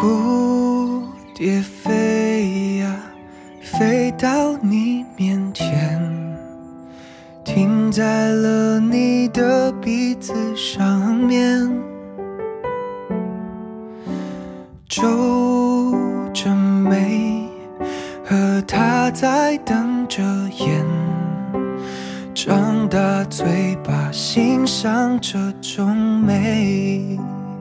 蝴蝶飞呀，飞到你面前，停在了你的鼻子上面，皱着眉，和他在等着演，张大嘴巴欣赏这种美。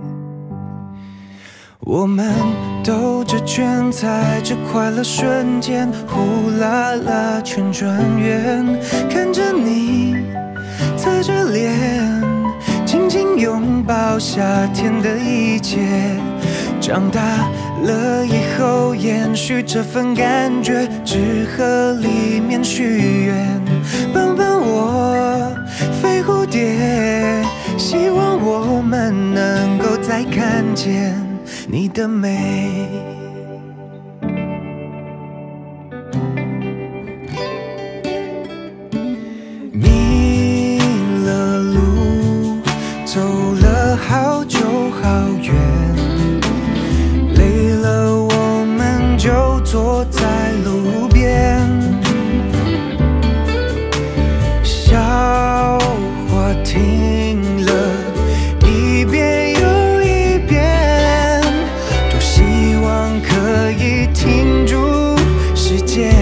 我们兜着圈，在这快乐瞬间，呼啦啦圈转圆，看着你侧着脸，紧紧拥抱夏天的一切。长大了以后，延续这份感觉，纸盒里面许愿，帮帮我，飞蝴蝶，希望我们能够再看见你的美。迷了路，走了好久好远，累了我们就坐在路边，笑话听了一遍又一遍，多希望可以停住时间。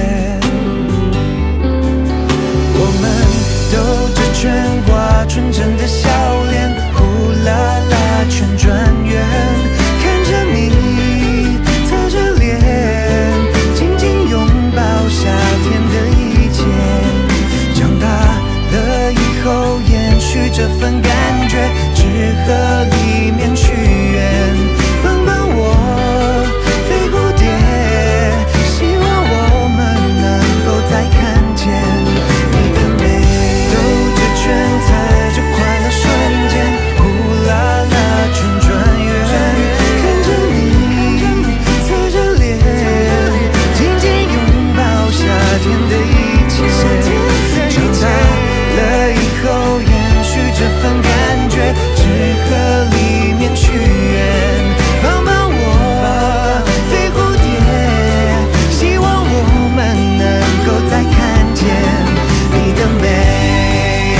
我们兜着圈，挂纯真的笑脸，呼啦啦圈转圆，看着你侧着脸，紧紧拥抱夏天的一切。长大了以后，延续这份感觉，纸盒里面许愿，帮帮我，飞蝴蝶，希望我们能够再看见你的美。兜着圈，在这快乐瞬间，呼啦啦圈转圆，看着你侧着脸，紧紧拥抱夏天的一切。长大了以后，延续这份感觉，纸盒里面许愿，帮帮我，飞蝴蝶，希望我们能够再看见你的美，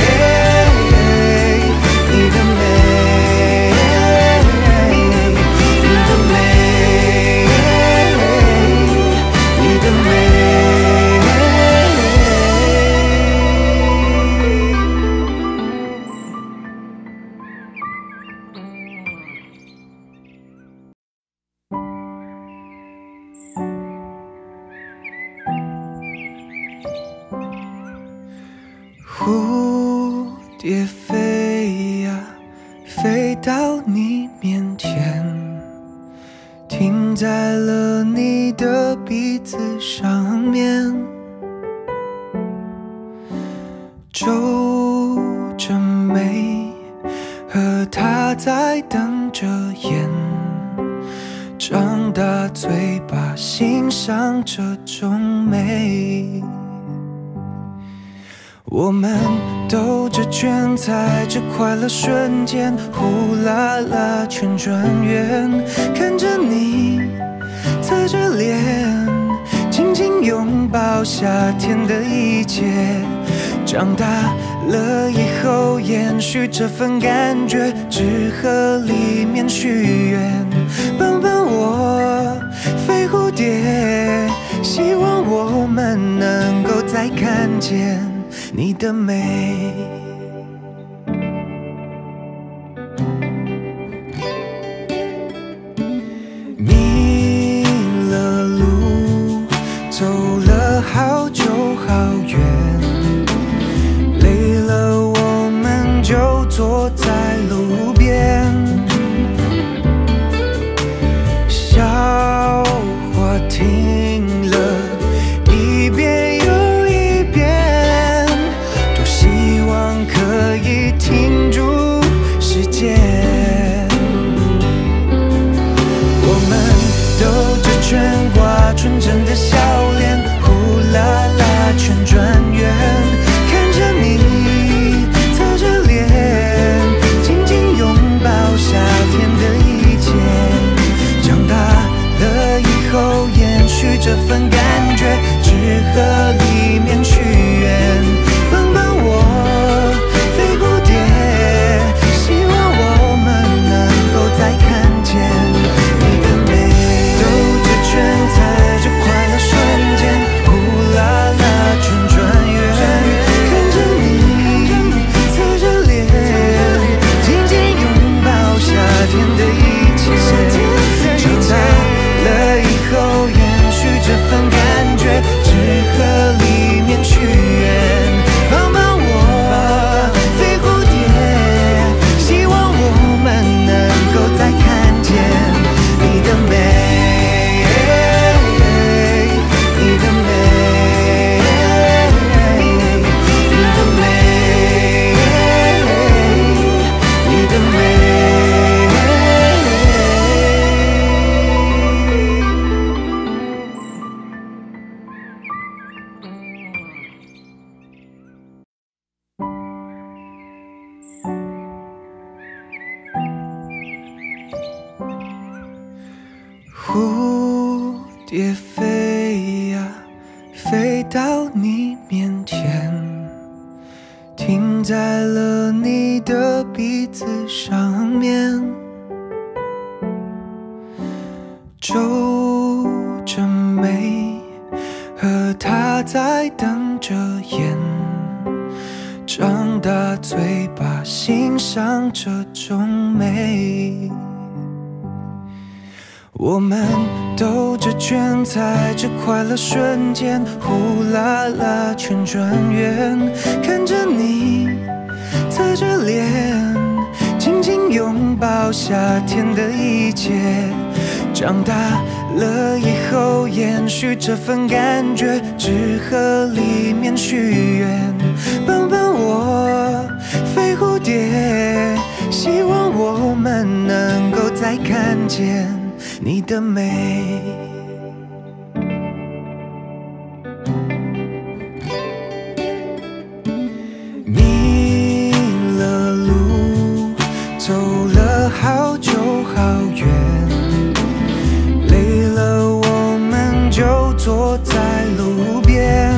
你的美，你的美，你的美。蝴蝶飞呀，飞到你面前，停在了你的鼻子上面，皱着眉，和他在等着演，张大嘴巴欣赏这种美。我们兜着圈，在这快乐瞬间，呼啦啦圈转圆，看着你侧着脸，紧紧拥抱夏天的一切。长大了以后，延续这份感觉，纸盒里面许愿，帮帮我，飞蝴蝶，希望我们能够再看见你的美。迷了路，走了好久好远，累了我们就坐在路边，笑话听了一遍又一遍，多希望可以停住时间。我们兜着圈，挂纯真的笑脸，呼啦啦圈转圆，看着你侧着脸， 停在了你的鼻子上面，皱着眉，和他在等着演。张大嘴巴欣赏这种美，我们兜着圈，在这快乐瞬间，呼啦啦圈转圆，看着你侧着脸，紧紧拥抱夏天的一切。长大了以后，延续这份感觉，纸盒里面许愿，帮帮我，飞蝴蝶，希望我们能够再看见你的美。迷了路，走了好久好远，累了我们就坐在路边，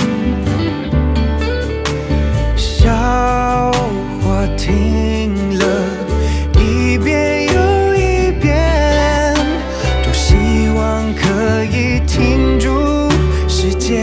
笑话听了一遍又一遍，多希望可以停住时间。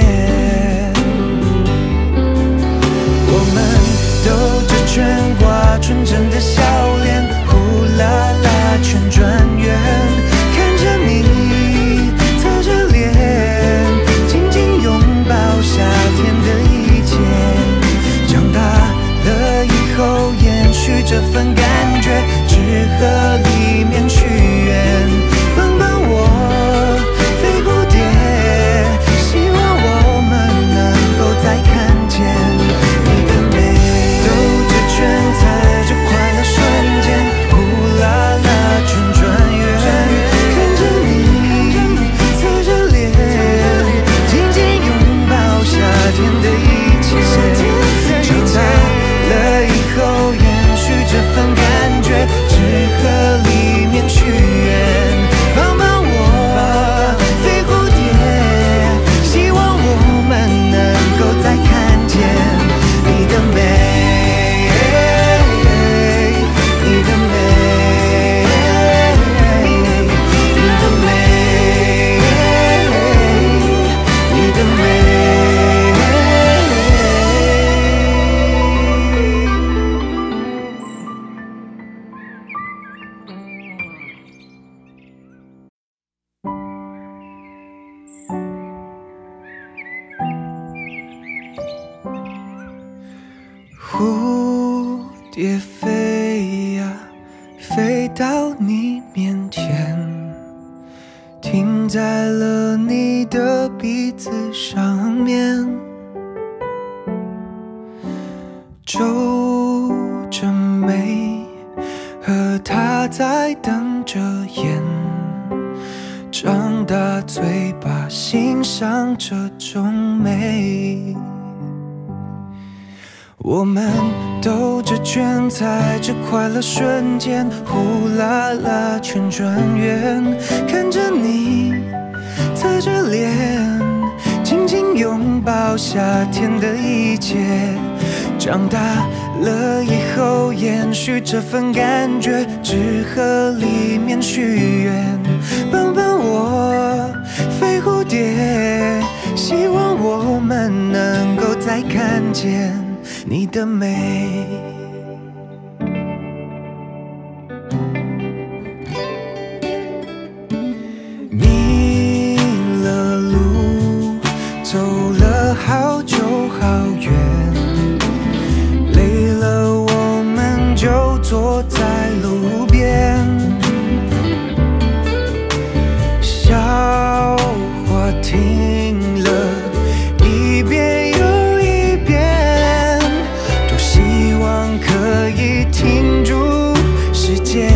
我们兜着圈，挂纯真的笑脸，呼啦啦圈转圆，看着你侧着脸，紧紧拥抱夏天的一切。长大了以后，延续这份感觉，纸盒里面许愿，帮帮我，飞蝴蝶，希望我们能够再看见你的美。兜着圈，在这快乐瞬间，呼啦啦圈转圆，看着你侧着脸，紧紧拥抱夏天的一切。长大了以后，延续这份感觉，纸盒里面许愿，帮帮我，飞蝴蝶，希望我们能够再看见你的美。蝴蝶飞呀，飞到你面前，停在了你的鼻子上面，皱着眉，和他在等着演。张大嘴巴欣赏这种美，我们兜着圈，在这快乐瞬间，呼啦啦圈转圆，看着你侧着脸，紧紧拥抱夏天的一切。长大了以后，延续这份感觉，纸盒里面许愿，帮帮我，飞蝴蝶，希望我们能够再看见你的美。迷了路，走了好久好远，累了我们就坐在路边，笑话听了一遍又一遍，多希望可以停住时间。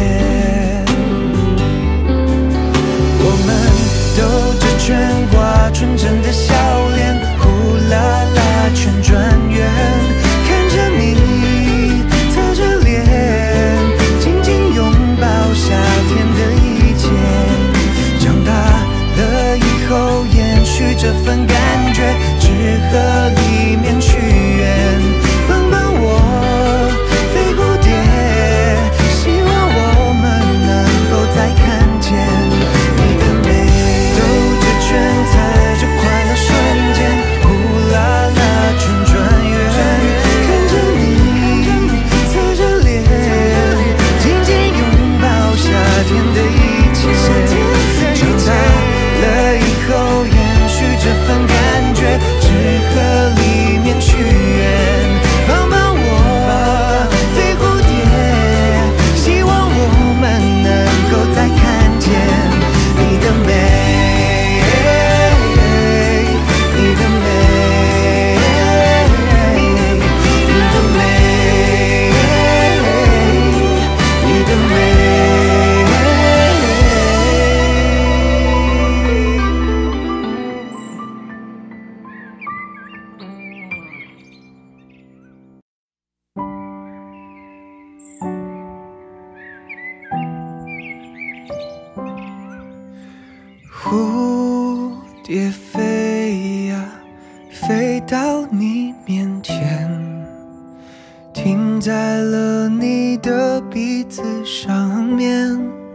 我们兜着圈，挂纯真的笑脸，呼啦啦圈转圆，看着你侧着脸， 停在了你的鼻子上面，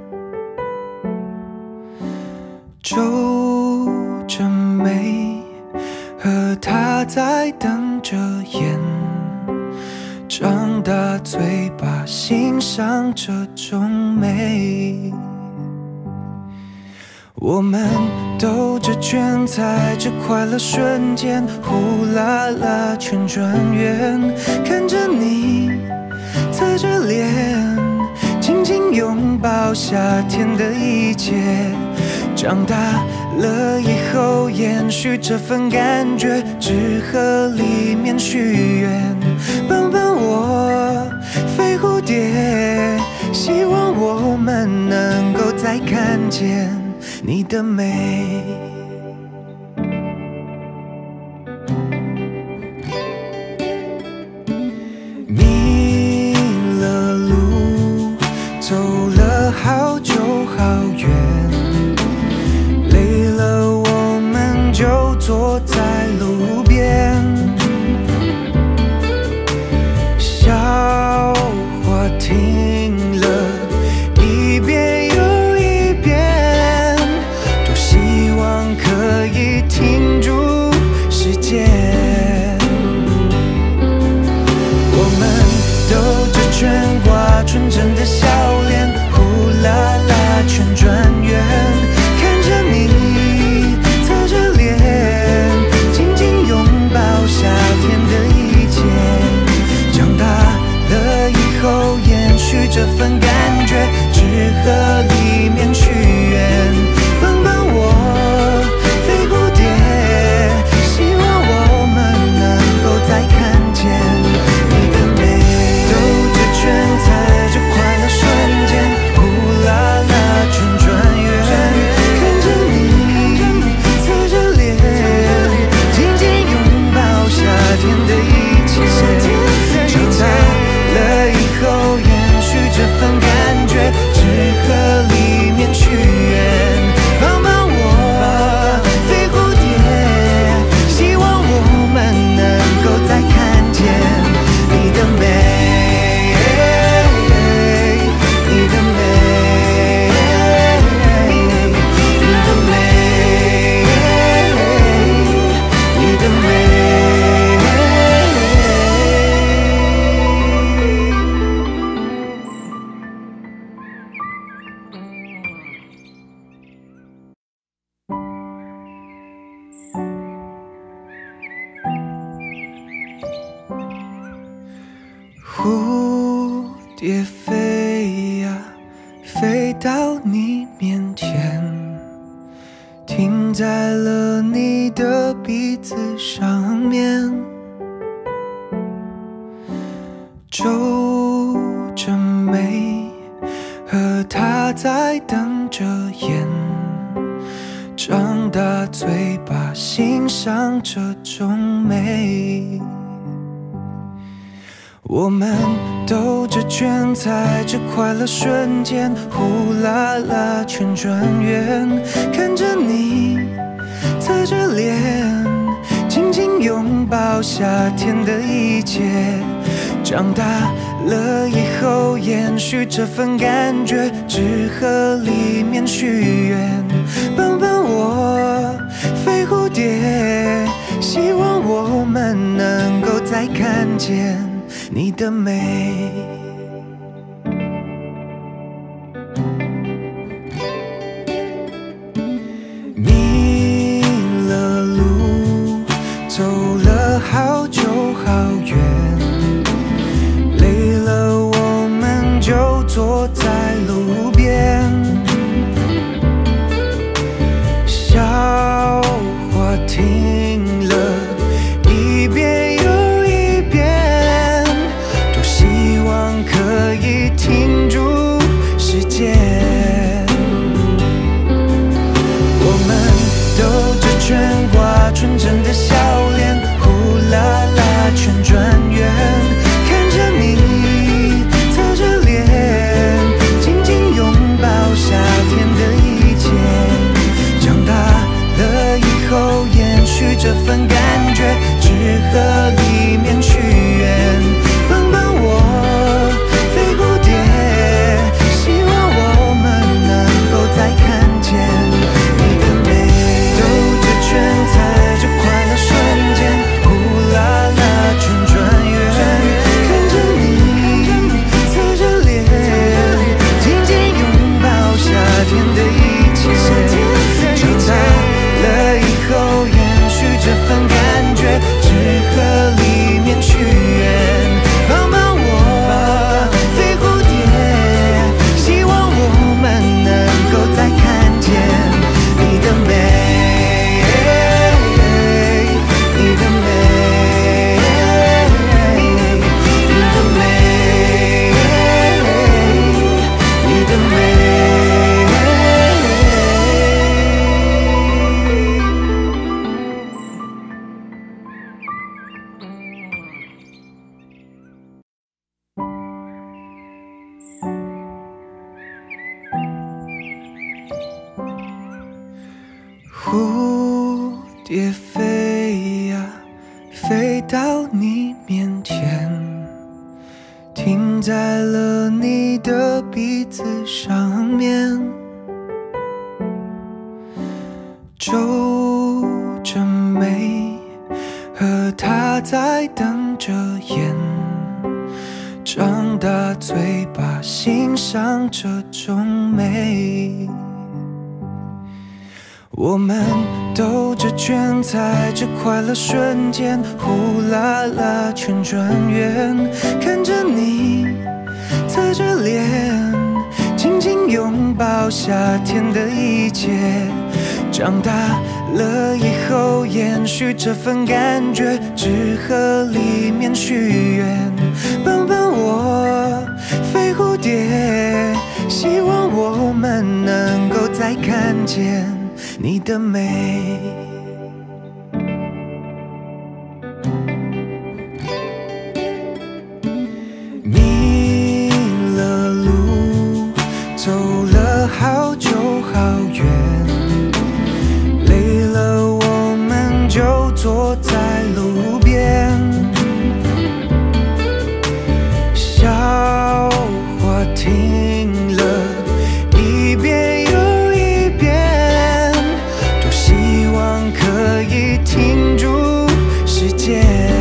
皱着眉，和他在等着演，张大嘴巴欣赏这种美。我们兜着圈，在这快乐瞬间，呼啦啦圈转圆，看着你侧着脸，紧紧拥抱夏天的一切。长大了以后，延续这份感觉，纸盒里面许愿，帮帮我飞蝴蝶，希望我们能够再看见你的美。迷了路，走了好久好远，累了我们就坐在路边，笑话听了一遍又一遍，多希望可以停住时间。我们兜着圈，挂纯真的笑脸，呼啦啦圈转圆，看着你侧着脸，紧紧拥抱夏天的一切。长大了以后，延续这份感觉，纸盒里面许愿，帮帮我飞蝴蝶，希望我们能够再看见你的美。兜着圈，在这快乐瞬间，呼啦啦圈转圆，看着你侧着脸，紧紧拥抱夏天的一切。长大了以后，延续这份感觉，纸盒里面许愿，帮帮我飞蝴蝶，希望我们能够再看见你的美，你的美，你的美，你的美。蝴蝶飞呀，飞到你面前，停在了你的鼻子上面，皱着眉，和他在等着演，张大嘴巴欣赏这种美。我们兜着圈，在这快乐瞬间，呼啦啦圈转圆，看着你侧着脸，紧紧拥抱夏天的一切。长大了以后，延续这份感觉，纸盒里面许愿，帮帮我飞蝴蝶，希望我们能够再看见你的美。迷了路，走了好久好远，累了我们就坐在路边，笑话听了一遍又一遍，多希望可以停住时间。我们兜着圈，挂纯真的笑脸，呼啦啦圈转圆，看着你侧着脸，紧停在了你的鼻子上面，皱着眉，和他在等着演，张大嘴巴欣赏这种美。我们兜着圈，在这快乐瞬间，呼啦啦圈转圆，看着你侧着脸，紧紧拥抱夏天的一切。长大了以后，延续这份感觉，纸盒里面许愿，帮帮我，飞蝴蝶，希望我们能够再看见你的美。迷了路，走了好久好远，累了我们就坐在路边，笑话听了一遍又一遍，多希望可以停住时间。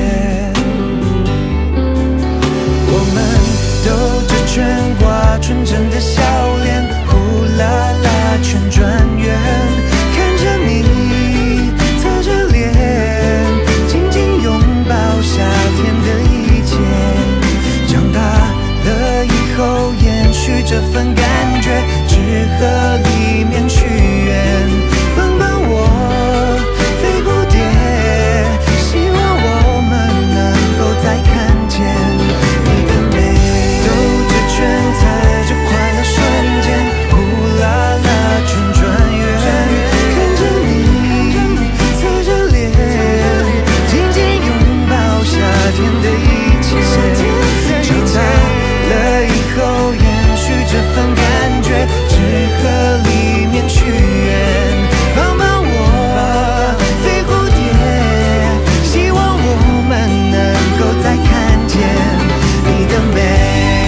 我们兜着圈，挂纯真的笑脸，呼啦啦圈转圆，看着你侧着脸，紧紧拥抱夏天的一切。长大了以后，延续这份感觉，纸盒里面许愿，帮帮我，飞蝴蝶，希望我们能够再看见你的美。兜着圈，在这快乐瞬间，呼啦啦圈转圆，看着你侧着脸，紧紧拥抱夏天的一切。长大了以后，延续这份感觉，纸盒里面许愿，帮帮我，飞蝴蝶，希望我们能够再看见你的美。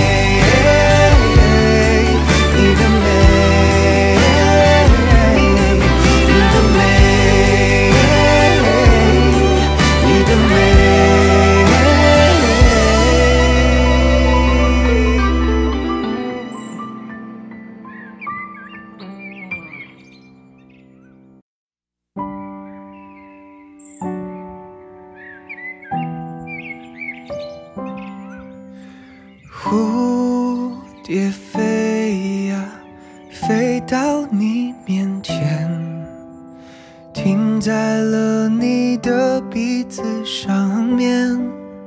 蝴蝶飞呀，飞到你面前，停在了你的鼻子上面，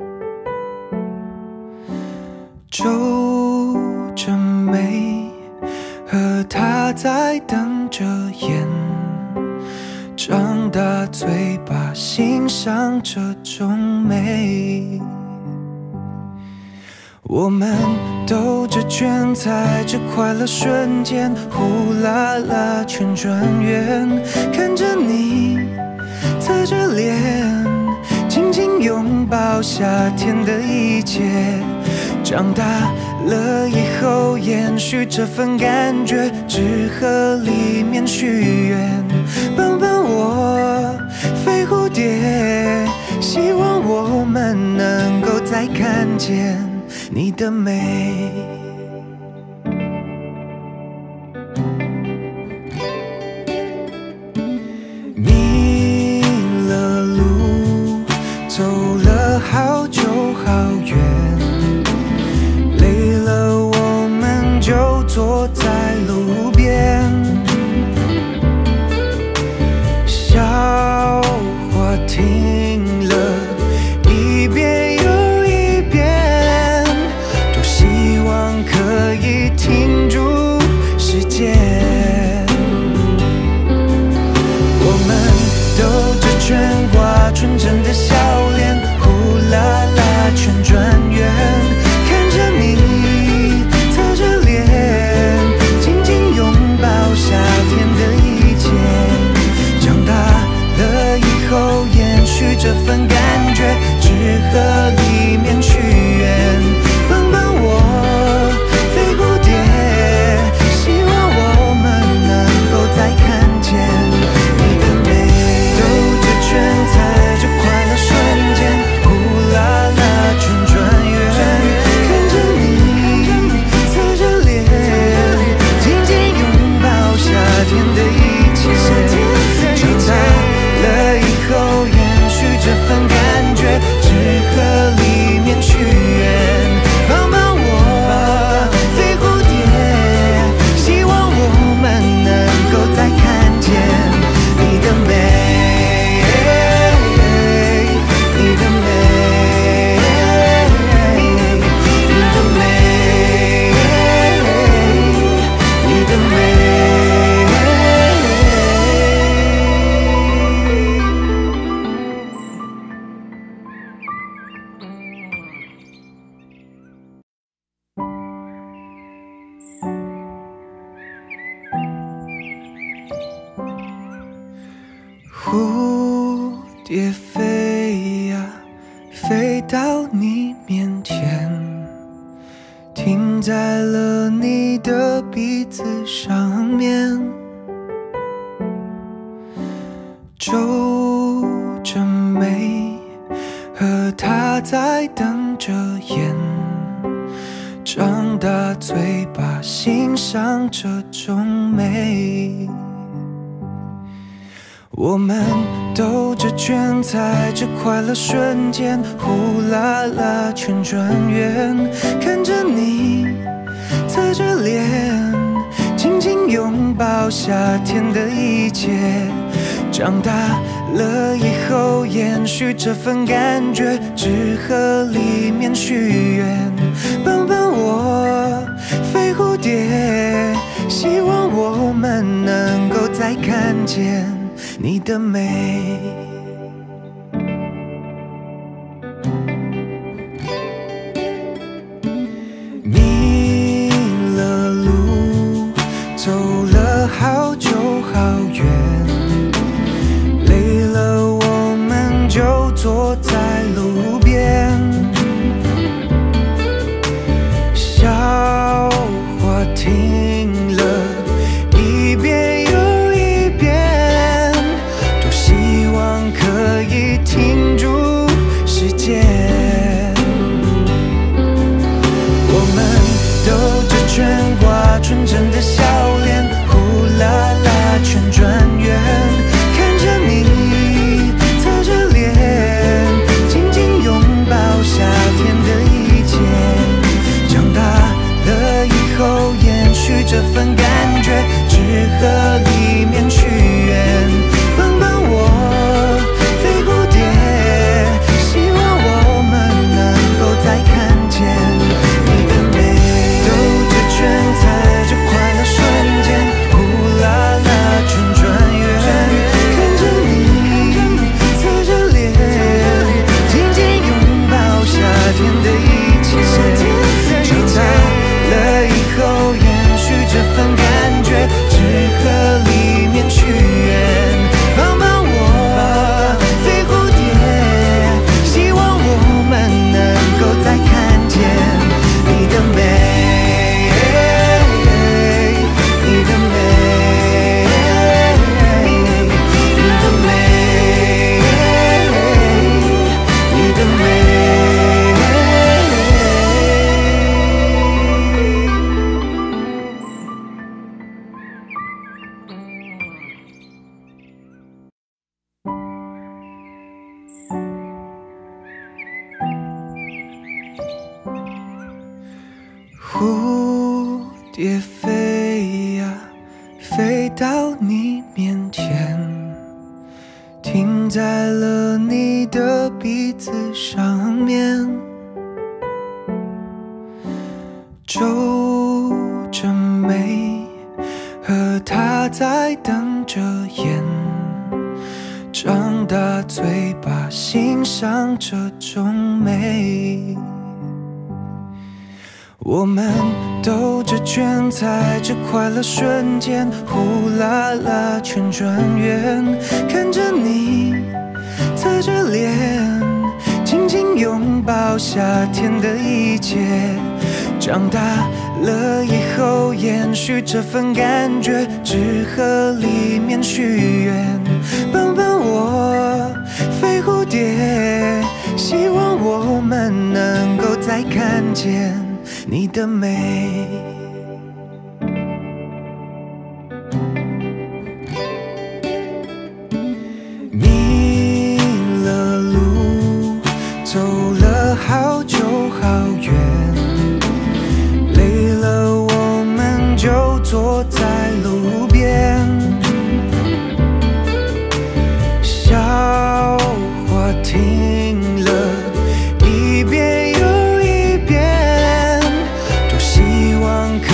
皱着眉，和他在等着演，张大嘴巴欣赏这种美。我们兜着圈，在这快乐瞬间，呼啦啦圈转圆，看着你侧着脸，紧紧拥抱夏天的一切。长大了以后，延续这份感觉，纸盒里面许愿，帮帮我，飞蝴蝶，希望我们能够再看见你的美。迷了路，走了好久好远，累了我们就坐在路边，笑话听了一遍又一遍，多希望到你面前，停在了你的鼻子上面，皱着眉，和他在等着演，张大嘴巴欣赏这种美。我们兜着圈，在这快乐瞬间，呼啦啦圈转圆，看着你侧着脸，紧紧拥抱夏天的一切。长大了以后，延续这份感觉，纸盒里面许愿，帮帮我，飞蝴蝶，希望我们能够再看见你的美。迷了路，走了好久好远，累了我们就坐在路边，笑话听了一遍又一遍，多希望可以停住时间。我们兜着圈，挂纯真的笑脸，呼啦啦圈转圆，看着你侧着脸，紧紧拥抱夏天的一切。长大了以后，延续这份感觉，纸盒里面许愿，帮帮我，飞蝴蝶，希望我们能够再看见你的美。兜着圈，在这快乐瞬间，呼啦啦圈转圆，看着你侧着脸，紧紧拥抱夏天的一切。长大了以后，延续这份感觉，纸盒里面许愿，帮帮我，飞蝴蝶，希望我们能够再看见你的美，你的美，你的美，你的美。蝴蝶飞呀，飞到你面前，停在了你的鼻子上面，皱着眉，和他在等着演，张大嘴巴欣赏这种美。我们兜着圈，在这快乐瞬间，呼啦啦圈转圆，看着你侧着脸，紧紧拥抱夏天的一切。长大了以后，延续这份感觉，纸盒里面许愿，帮帮我，飞蝴蝶，希望我们能够再看见你的美。迷了路，走了好久好远，累了我们就坐在路边，笑话听了一遍又一遍，多希望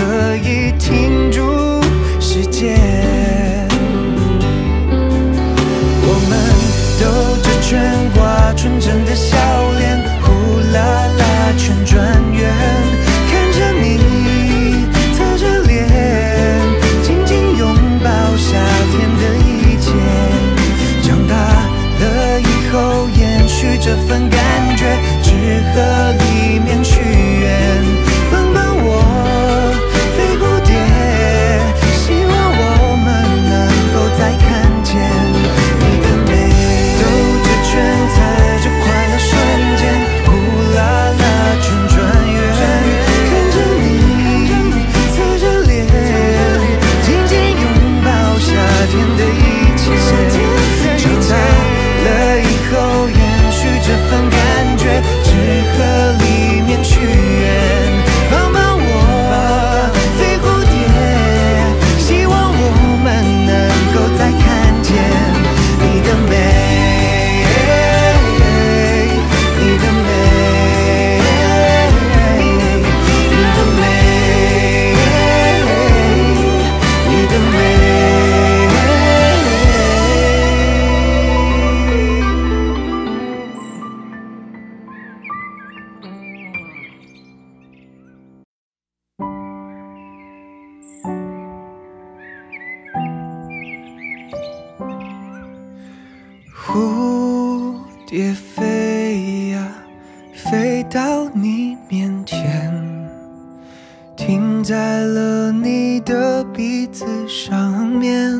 到你面前，停在了你的鼻子上面，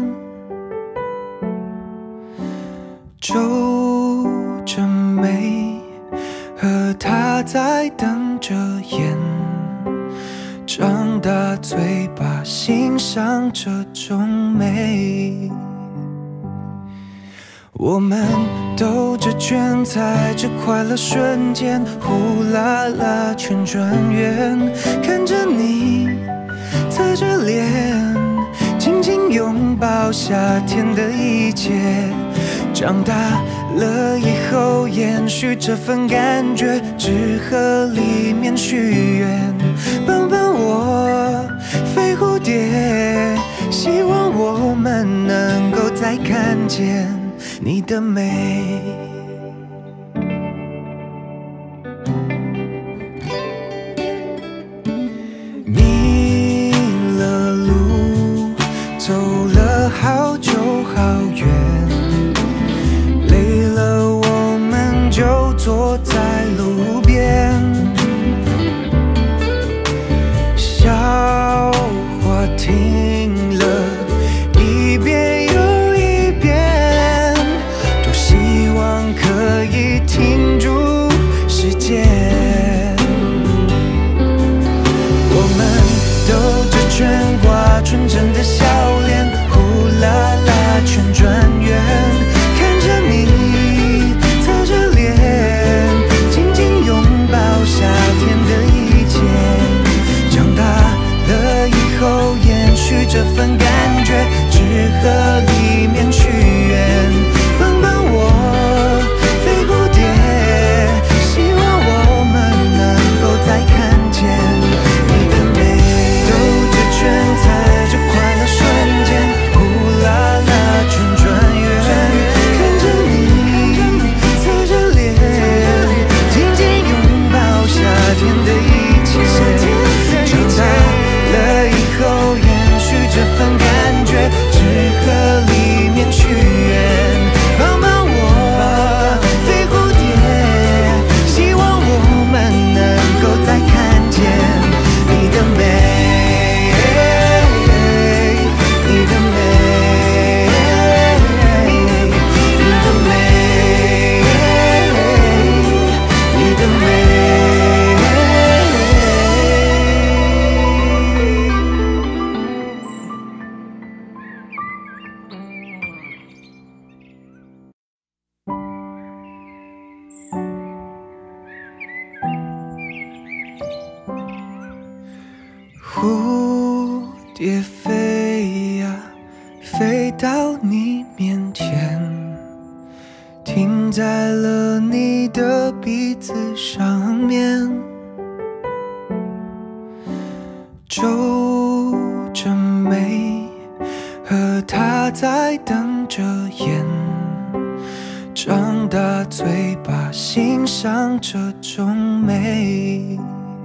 皱着眉，和他在等着演。张大嘴巴欣赏这种美，我们兜着圈，在这快乐瞬间呼啦啦圈转圆，看着你侧着脸，紧紧拥抱夏天的一切。长大了以后，延续这份感觉，纸盒里面许愿，帮帮我飞蝴蝶，希望我们能够再看见你的美。迷了路，走了好久好远，累了我们就坐在路边，笑话听了一遍又一遍，多希望可以停住时间。我们兜着圈，挂纯真的笑脸，呼啦啦圈转圆，看着你侧着脸，紧紧拥抱夏天的一切。长大了以后，延续这份感觉，纸盒里面许愿，帮帮我飞蝴蝶，希望我们能够再看见你的美。兜着圈，在这快乐瞬间，呼啦啦圈转圆，看着你侧着脸，紧紧拥抱夏天的一切。长大了以后，延续这份感觉，纸盒里面许愿，帮帮我飞蝴蝶，希望我们能够再看见你的美，你的美，你的美，你的美。蝴蝶飞呀，飞到你面前，停在了你的鼻子上面，皱着眉，和他在等着演。张大嘴巴欣赏这种美，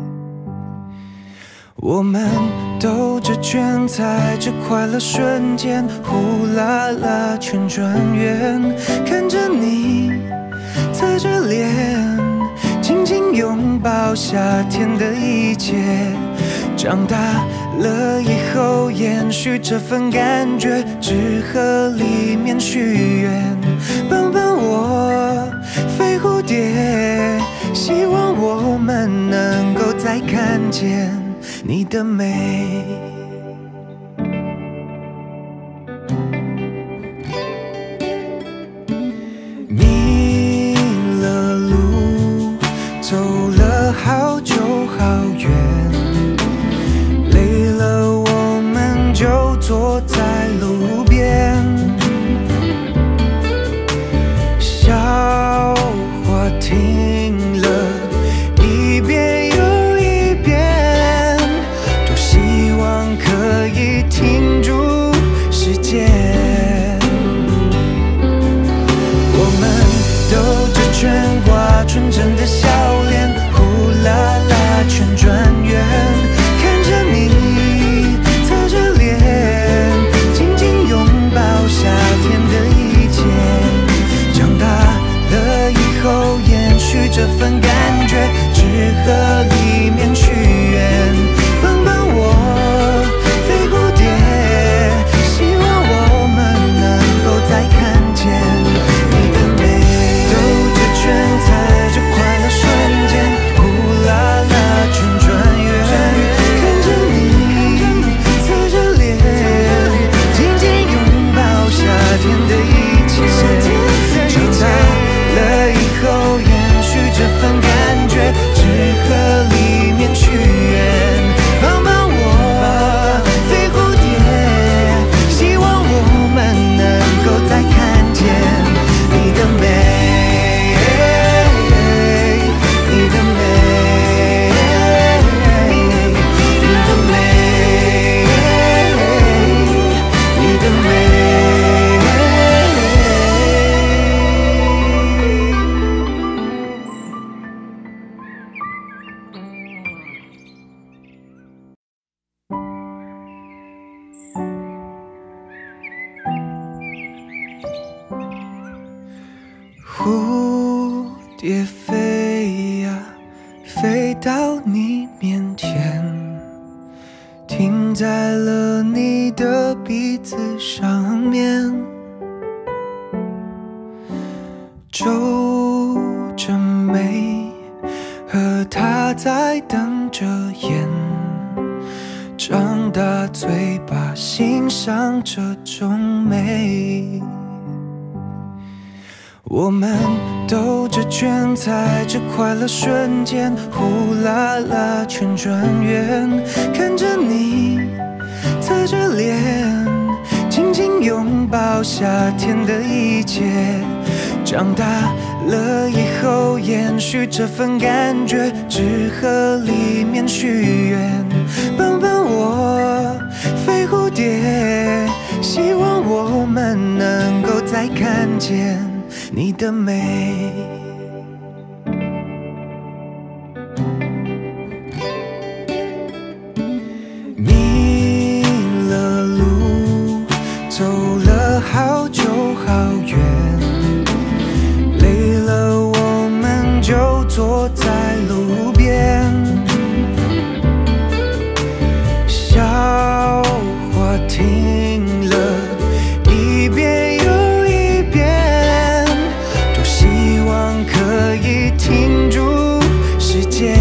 我们兜着圈，在这快乐瞬间呼啦啦圈转圆，看着你侧着脸，紧紧拥抱夏天的一切。长大了以后，延续这份感觉，纸盒里面许愿，帮帮我飞蝴蝶，希望我们能够再看见你的美。迷了路，走了好久好远，累了我们就坐在路边，笑话听了一遍又一遍，多希望可到你面前，停在了你的鼻子上面，皱着眉，和他在等着演，张大嘴巴欣赏这种美。我们兜着圈，在这快乐瞬间，呼啦啦圈转圆，看着你侧着脸，紧紧拥抱夏天的一切。长大了以后，延续这份感觉，纸盒里面许愿，帮帮我，飞蝴蝶，希望我们能够再看见你的美。迷了路，走了好久好远，累了我们就坐在路边，笑话听了一遍又一遍，多希望可以停住时间。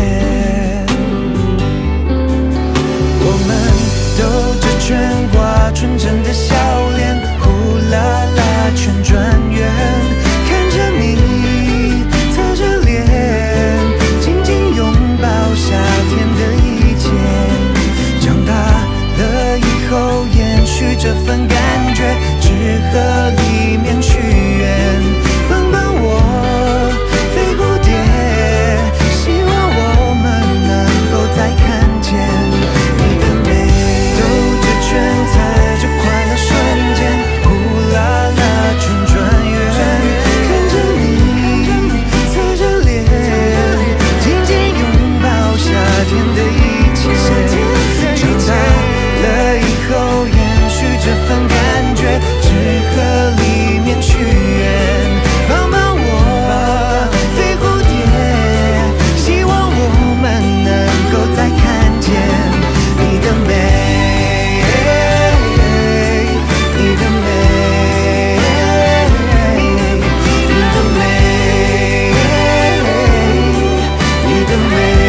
我们兜着圈，挂纯真的笑脸，呼啦啦圈转圆，看着你侧着脸，紧紧拥抱夏天的一切。长大了以后，延续这份感觉，纸盒里面许愿，帮帮我，飞蝴蝶，希望我们能够再看见你的美。兜着圈，在这快乐瞬间，呼啦啦圈转圆，看着你侧着脸，紧紧拥抱夏天的一切。长大了以后，延续这份感觉，纸盒里面许愿，帮帮我，飞蝴蝶，希望我们能够再看见你的美。你的美，你的美，你的美。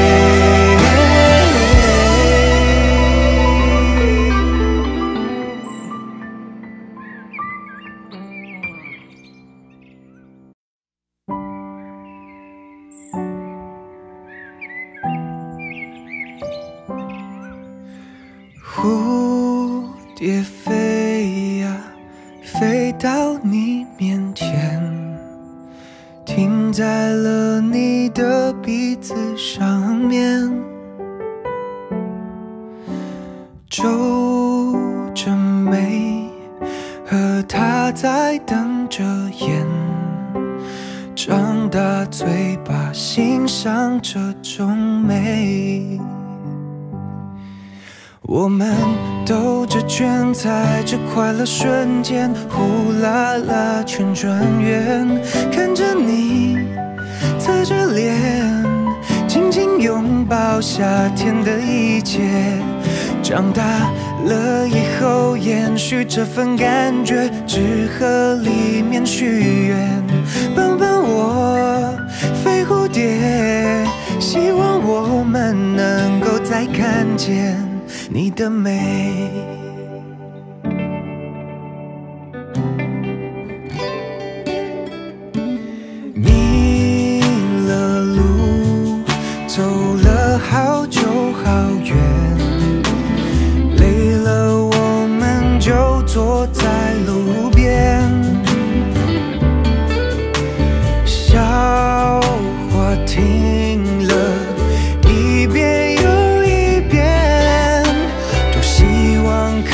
蝴蝶飞呀，飞到你面前，停在了你的鼻子上面，皱着眉，和他在等着演，张大嘴巴欣赏这种美。我们兜着圈，在这快乐瞬间，呼啦啦圈转圆，看着你侧着脸，紧紧拥抱夏天的一切。长大了以后，延续这份感觉，纸盒里面许愿，帮帮我，飞蝴蝶，希望我们能够再看见你的美。迷了路，走了好久好远，累了我们就坐在路边，笑话听了一遍又一遍，多希望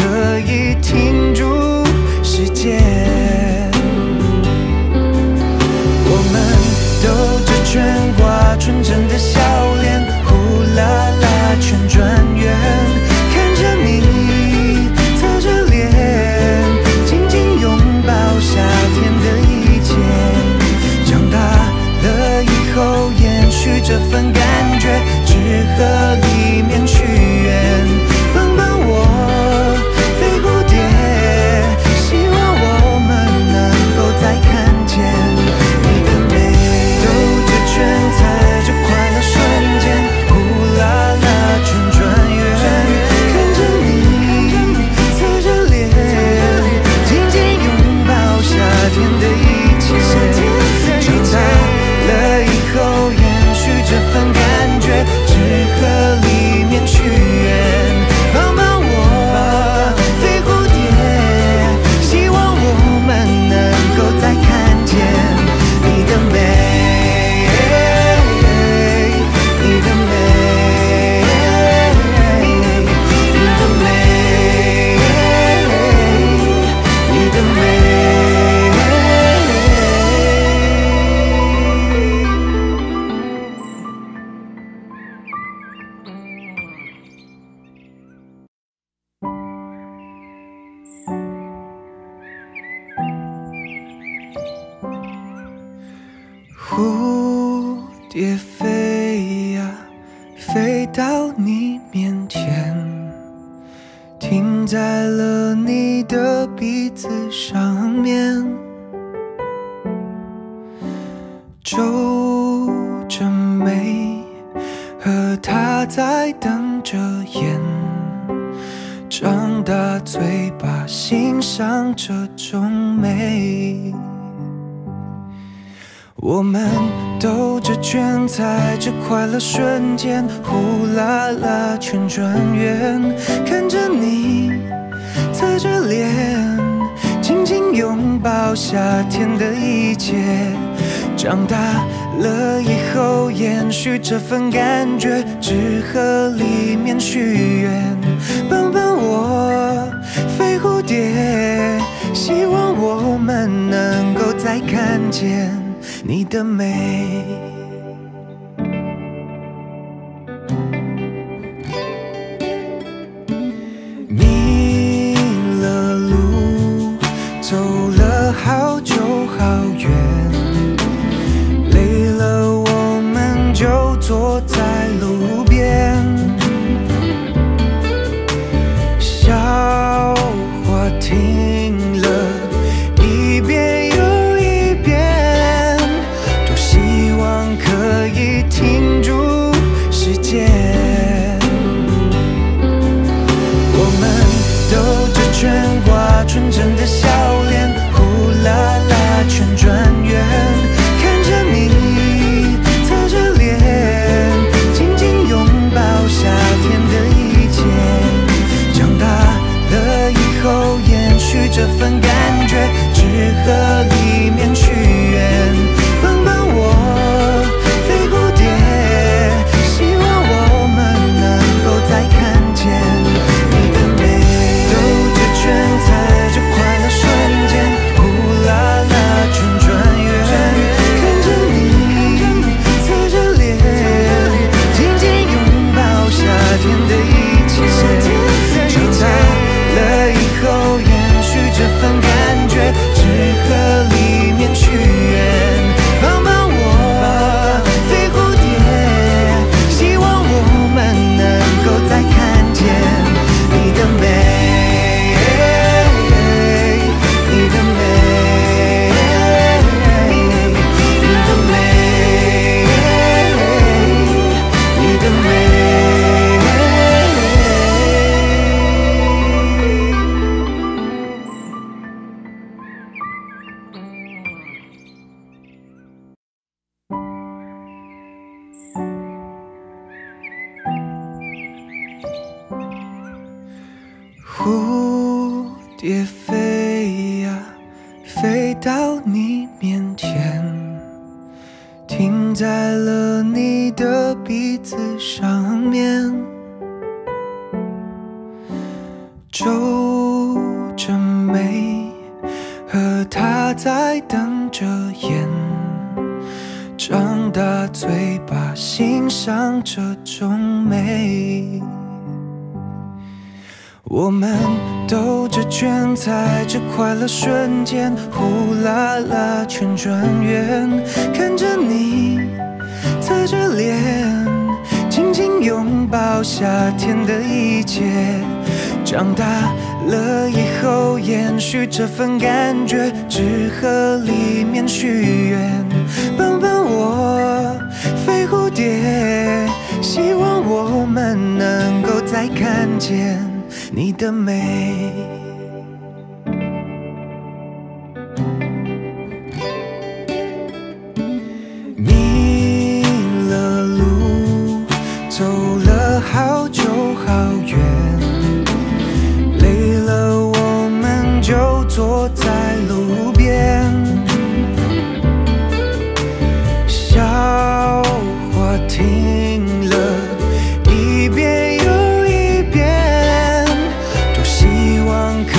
飞到你面前，停在了你的鼻子上面，皱着眉，和他在等着演，张大嘴巴欣赏这种美。我们兜着圈，在这快乐瞬间，呼啦啦圈转圆，看着你侧着脸，紧紧拥抱夏天的一切。长大了以后，延续这份感觉，纸盒里面许愿，帮帮我飞蝴蝶，希望我们能够再看见你的美。迷了路，走了好久好远，累了我们就坐在路边，笑话听了一遍又一遍，多希望可以停住时间。我们兜着圈，挂纯真的笑脸，呼啦啦圈转圆，看着你侧着脸，紧紧拥抱夏天的一切。长大了以后，延续这份感觉，纸盒里面许愿，帮帮我飞蝴蝶，希望我们能够再看见你的美。兜着圈，在这快乐瞬间，呼啦啦圈转圆，看着你侧着脸，紧紧拥抱夏天的一切。长大了以后，延续这份感觉，纸盒里面许愿，帮帮我飞蝴蝶，希望我们能够再看见你的美。你的美，你的美，你的美。蝴蝶飞呀，飞到你面前，停在了你的鼻子上面，皱着眉，和他在等着演，张大嘴巴欣赏这种美。我们兜着圈，在这快乐瞬间，呼啦啦圈转圆，看着你侧着脸，紧紧拥抱夏天的一切。长大了以后，延续这份感觉，纸盒里面许愿，帮帮我飞蝴蝶，希望我们能够再看见你的美。迷了路，走了好久好远，累了我们就坐在路边，笑话听了一遍又一遍，多希望可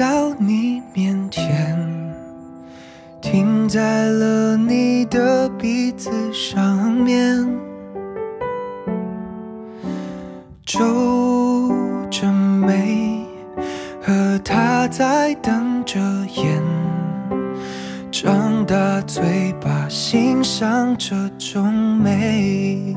到你面前，停在了你的鼻子上面，皱着眉，和他在等着演，张大嘴巴欣赏这种美。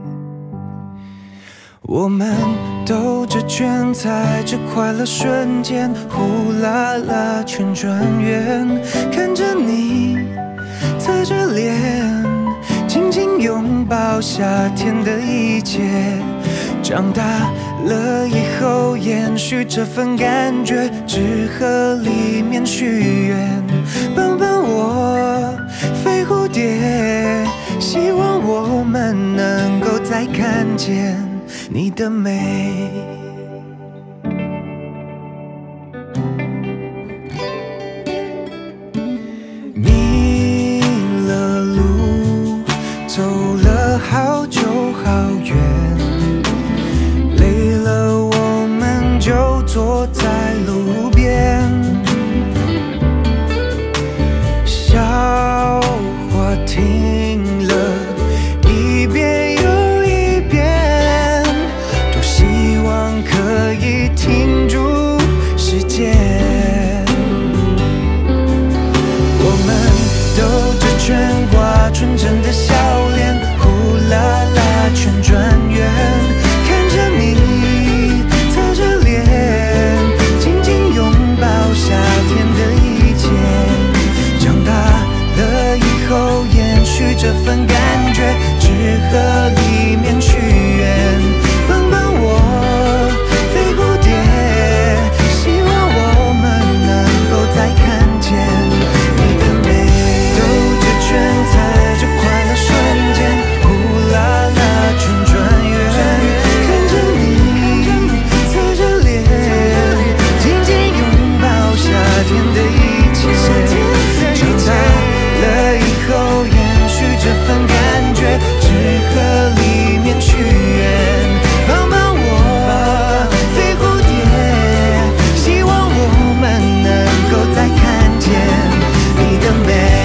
我们兜着圈，在这快乐瞬间，呼啦啦圈转圆，看着你侧着脸，紧紧拥抱夏天的一切。长大了以后，延续这份感觉，纸盒里面许愿，帮帮我，飞蝴蝶，希望我们能够再看见你的美。迷了路，走了好久好远，累了我们就坐在路边，笑话听了一遍又一遍，多希望可以停住时间。我们兜着圈，挂纯真的笑脸，呼啦啦圈转圆，看着你侧着脸，紧紧拥抱夏天的一切。长大了以后，延续这份感觉，纸盒里面许愿，帮帮我，飞蝴蝶，希望我们能够再看见你的美。兜着圈，在这快乐瞬间，呼啦啦圈转圆，看着你侧着脸，紧紧拥抱夏天的一切。长大了以后，延续这份感觉，纸盒里面许愿，帮帮我，飞蝴蝶，希望我们能够再看见你的美。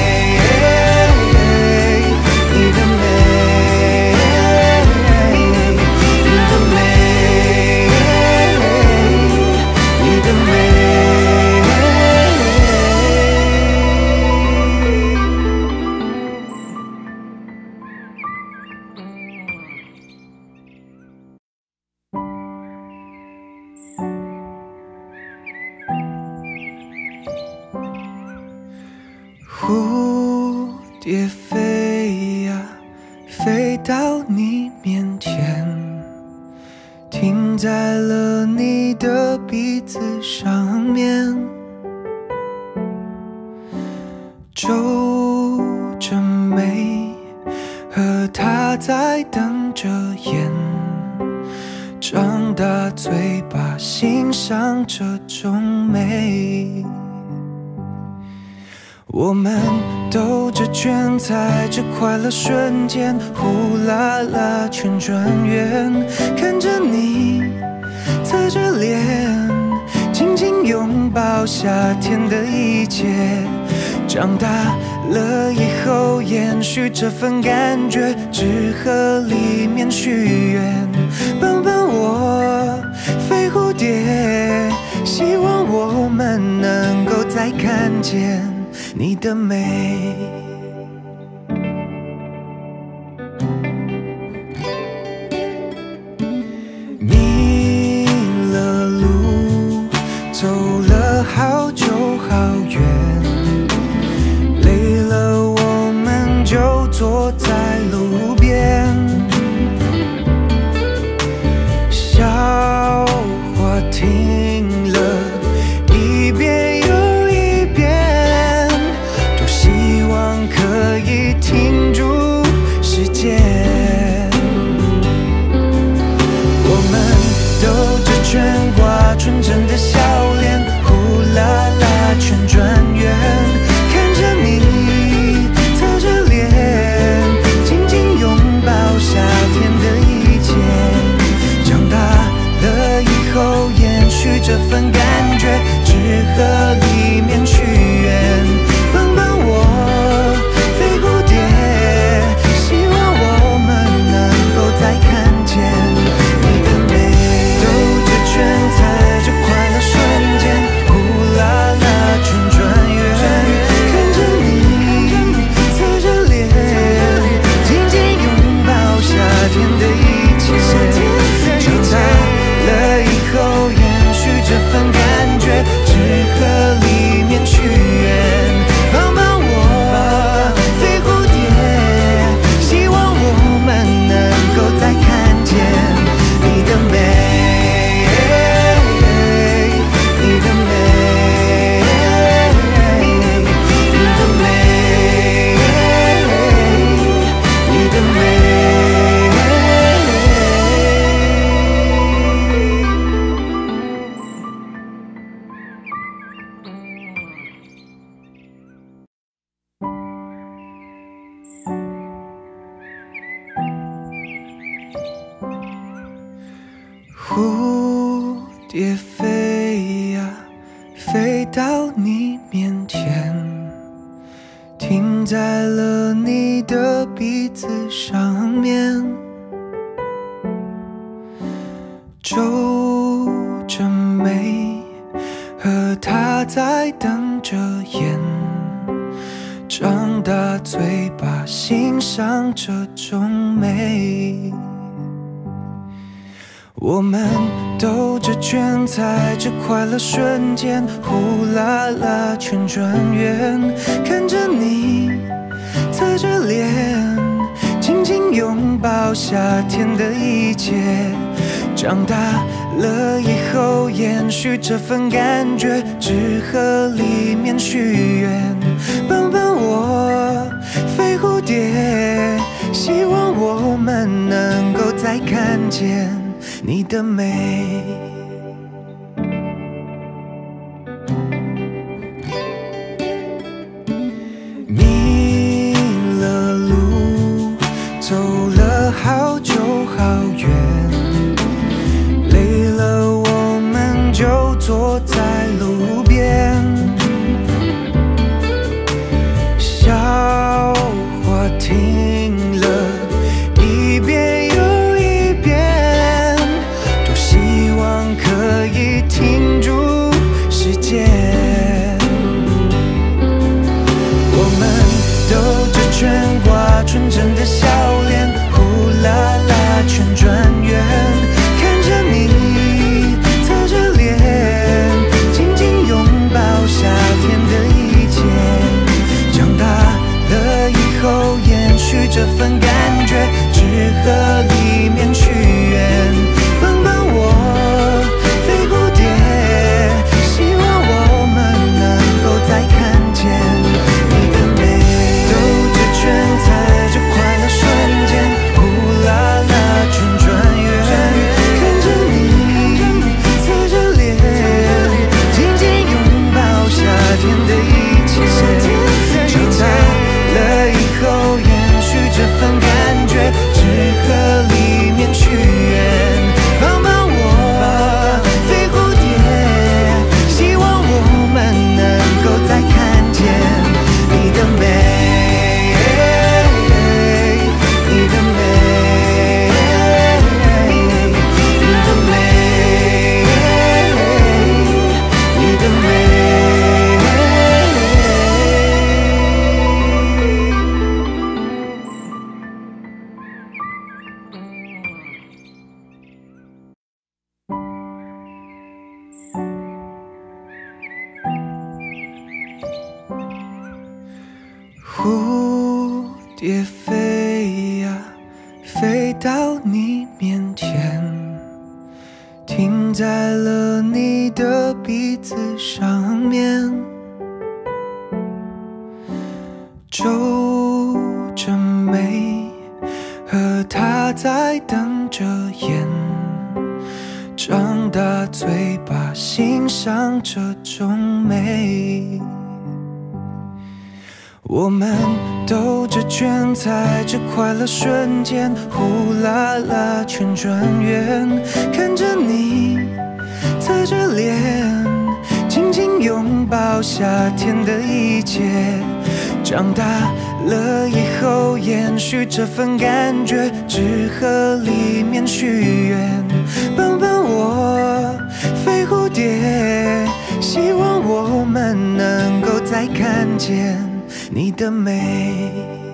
蝴蝶飞呀，飞到你面前，停在了你的鼻子上面，皱着眉，和他在等着演，张大嘴巴欣赏这种美。我们兜着圈，在这快乐瞬间，呼啦啦圈转圆，看着你侧着脸，紧紧拥抱夏天的一切。长大了以后，延续这份感觉，纸盒里面许愿，帮帮我，飞蝴蝶，希望我们能够再看见你的美。迷了路，走了好久好远，累了我们就坐在路边，笑话听了一遍又一遍，多希望到你面前，停在了你的鼻子上面，皱着眉，和他在等着演，张大嘴巴欣赏这种美。我们兜着圈，在这快乐瞬间，呼啦啦圈转圆，看着你侧着脸，紧紧拥抱夏天的一切。长大了以后，延续这份感觉，纸盒里面许愿，帮帮我，飞蝴蝶，希望我们能够再看见你的美。迷了路，走了好久好远，累了我们就坐在路边，笑话听了一遍又一遍，多希望可以停住时间。我们兜着圈，挂纯真的笑脸，呼啦啦圈转圆，看着你侧着脸，紧紧拥抱夏天的一切。长大了以后，延续这份感觉，纸盒里面许愿，帮帮我，飞蝴蝶，希望我们能够再看见你的美。兜着圈，在这快乐瞬间，呼啦啦圈转圆，看着你侧着脸，紧紧拥抱夏天的一切。长大了以后，延续这份感觉，纸盒里面许愿，帮帮我，飞蝴蝶，希望我们能够再看见你的美。你的美，你的美，你的美。蝴蝶飞呀，飞到你面前，停在了你的鼻子上面，皱着眉，和他在等着演，张大嘴巴欣赏这种美。我们兜着圈，在这快乐瞬间，呼啦啦圈转圆，看着你侧着脸，紧紧拥抱夏天的一切。长大了以后，延续这份感觉，纸盒里面许愿，帮帮我，飞蝴蝶，希望我们能够再看见你的美。